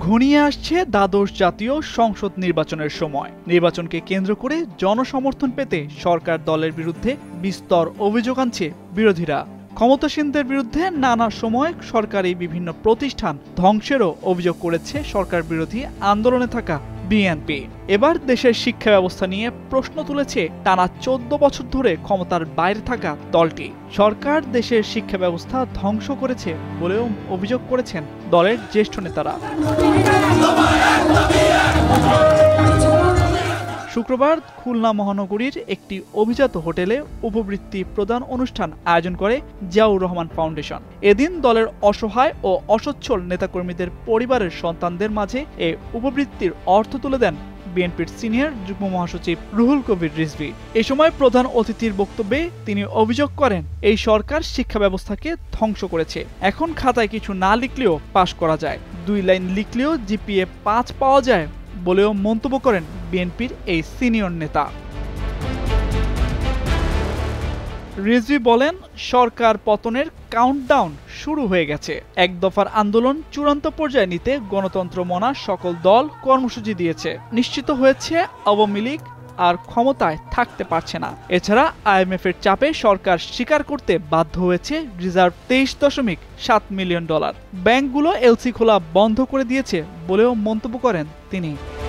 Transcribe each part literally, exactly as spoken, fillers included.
ঘনিয়ে আসছে দ্বাদশ জাতীয় সংসদ নির্বাচনের সময়। নির্বাচনকে কেন্দ্র করে জনসমর্থন পেতে সরকার দলের বিরুদ্ধে বিস্তর অভিযোগ আনছে বিরোধীরা। ক্ষমতাসীনদের বিরুদ্ধে নানা সময় সরকারি বিভিন্ন প্রতিষ্ঠান ধ্বংসেরও অভিযোগ করেছে সরকার বিরোধী আন্দোলনে থাকা বিএনপি। এবার দেশের শিক্ষা ব্যবস্থা নিয়ে প্রশ্ন তুলেছে টানা চোদ্দ বছর ধরে ক্ষমতার বাইরে থাকা দলটি। সরকার দেশের শিক্ষা ব্যবস্থা ধ্বংস করেছে বলেও অভিযোগ করেছেন দলের জ্যেষ্ঠ নেতারা। শুক্রবার খুলনা মহানগরীর একটি অভিজাত হোটেলে উপবৃত্তি প্রদান অনুষ্ঠান আয়োজন করে জিয়াউর রহমান ফাউন্ডেশন। এদিন দলের অসহায় ও অসচ্ছল নেতাকর্মীদের পরিবারের সন্তানদের মাঝে এ উপবৃত্তির অর্থ তুলে দেন বিএনপির সিনিয়র যুগ্ম মহাসচিব রুহুল কবির রিজভি। এ সময় প্রধান অতিথির বক্তব্যে তিনি অভিযোগ করেন, এই সরকার শিক্ষা ব্যবস্থাকে ধ্বংস করেছে। এখন খাতায় কিছু না লিখলেও পাশ করা যায়, দুই লাইন লিখলেও জিপিএ পাঁচ পাওয়া যায় বলেও মন্তব্য করেন বিএনপির এই সিনিয়র নেতা। রিজভি বলেন, সরকার পতনের কাউন্টডাউন শুরু হয়ে গেছে। এক দফার আন্দোলন চূড়ান্ত পর্যায়ে নিতে গণতন্ত্র মনা সকল দল কর্মসূচি দিয়েছে। নিশ্চিত হয়েছে আওয়ামী লীগ আর ক্ষমতায় থাকতে পারছে না। এছাড়া আইএমএফ এর চাপে সরকার স্বীকার করতে বাধ্য হয়েছে রিজার্ভ তেইশ দশমিক সাত মিলিয়ন ডলার। ব্যাংকগুলো এলসি খোলা বন্ধ করে দিয়েছে বলেও মন্তব্য করেন তিনি।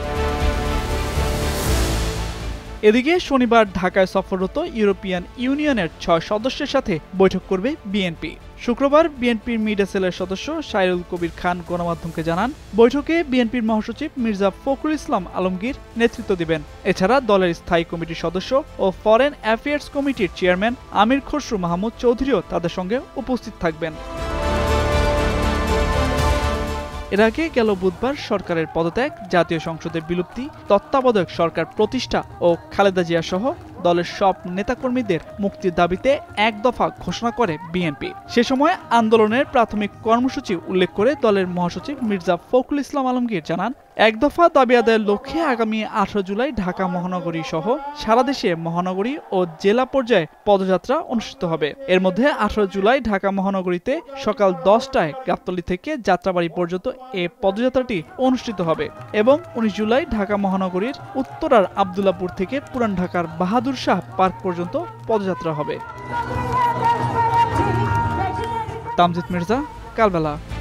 এদিকে শনিবার ঢাকায় সফররত ইউরোপিয়ান ইউনিয়নের ছয় সদস্যের সাথে বৈঠক করবে বিএনপি। শুক্রবার বিএনপির মিডিয়া সেলের সদস্য রুহুল কবির খান গণমাধ্যমকে জানান, বৈঠকে বিএনপির মহাসচিব মির্জা ফখরুল ইসলাম আলমগীর নেতৃত্ব দিবেন। এছাড়া দলের স্থায়ী কমিটির সদস্য ও ফরেন অ্যাফেয়ার্স কমিটির চেয়ারম্যান আমির খসরু মাহমুদ চৌধুরীও তাদের সঙ্গে উপস্থিত থাকবেন। এর আগে গেল বুধবার সরকারের পদত্যাগ, জাতীয় সংসদের বিলুপ্তি, তত্ত্বাবধায়ক সরকার প্রতিষ্ঠা ও খালেদা জিয়া সহ দলের সব নেতাকর্মীদের মুক্তির দাবিতে এক দফা ঘোষণা করে বিএনপি। সে সময় আন্দোলনের প্রাথমিক কর্মসূচি উল্লেখ করে দলের মহাসচিব মির্জা ফখরুল ইসলাম আলমগীর জানান, এক দফা দাবি আদায়ের লক্ষ্যে আগামী আঠারো জুলাই ঢাকা মহানগরী সহ সারা দেশে মহানগরী ও জেলা পর্যায়ে পদযাত্রা অনুষ্ঠিত হবে। এর মধ্যে আঠারো জুলাই ঢাকা মহানগরীতে সকাল দশটায় গাবতলী থেকে যাত্রাবাড়ি পর্যন্ত এ পদযাত্রাটি অনুষ্ঠিত হবে এবং উনিশ জুলাই ঢাকা মহানগরীর উত্তরার আব্দুল্লাপুর থেকে পুরান ঢাকার বাহাদুর শাহ পার্ক পর্যন্ত পদযাত্রা হবে। তামজিদ মির্জা, কালবেলা।